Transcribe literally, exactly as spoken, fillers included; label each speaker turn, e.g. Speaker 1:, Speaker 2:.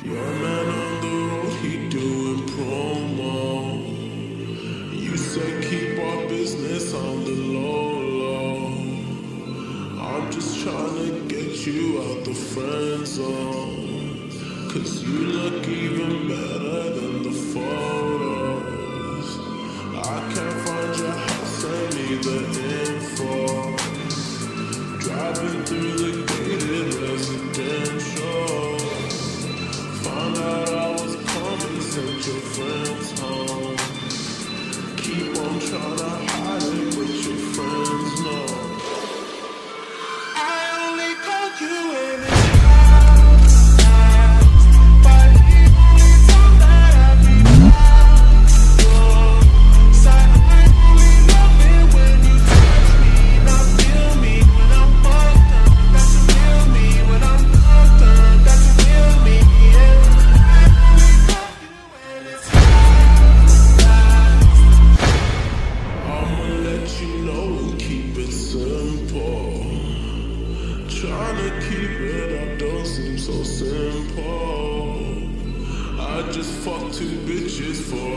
Speaker 1: Your man on the road, he doing promo. You said keep our business on the low, low. I'm just trying to get you out the friend zone, 'cause you look even better than the photos. I can't find your house, send me the info. Driving through the gated residence.